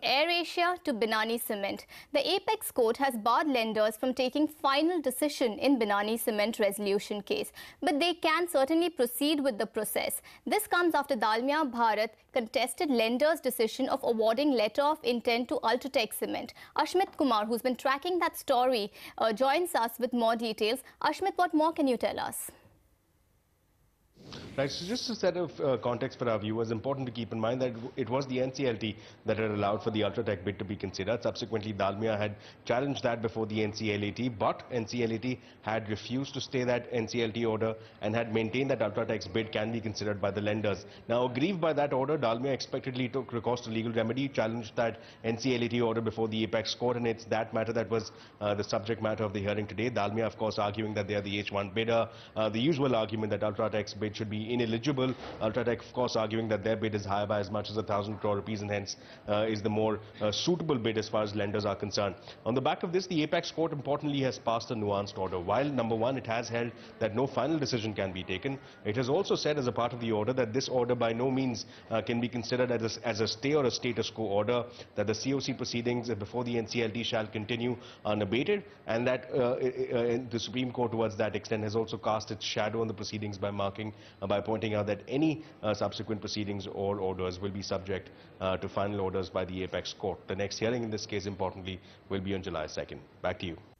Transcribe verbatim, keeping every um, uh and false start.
AirAsia to Binani Cement. The Apex Court has barred lenders from taking final decision in Binani Cement resolution case, but they can certainly proceed with the process. This comes after Dalmia Bharat contested lenders' decision of awarding letter of intent to Ultratech Cement. Ashmit Kumar, who's been tracking that story, uh, joins us with more details. Ashmit, what more can you tell us? Right, so just to set of uh, context for our viewers, important to keep in mind that it was the N C L T that had allowed for the Ultratech bid to be considered. Subsequently, Dalmia had challenged that before the N C L T, but N C L T had refused to stay that N C L T order and had maintained that Ultratech's bid can be considered by the lenders. Now, aggrieved by that order, Dalmia expectedly took recourse to legal remedy, challenged that N C L T order before the Apex Court, and it's that matter that was uh, the subject matter of the hearing today. Dalmia, of course, arguing that they are the H one bidder, uh, the usual argument that Ultratech's bid should be ineligible. Ultratech, of course, arguing that their bid is higher by as much as a thousand crore rupees and hence uh, is the more uh, suitable bid as far as lenders are concerned. On the back of this, the Apex Court importantly has passed a nuanced order. While number one, it has held that no final decision can be taken, it has also said as a part of the order that this order by no means uh, can be considered as a, as a stay or a status quo order, that the C O C proceedings before the N C L T shall continue unabated, and that uh, uh, the Supreme Court towards that extent has also cast its shadow on the proceedings by marking, uh, by pointing out that any uh, subsequent proceedings or orders will be subject uh, to final orders by the Apex Court. The next hearing in this case, importantly, will be on July second. Back to you.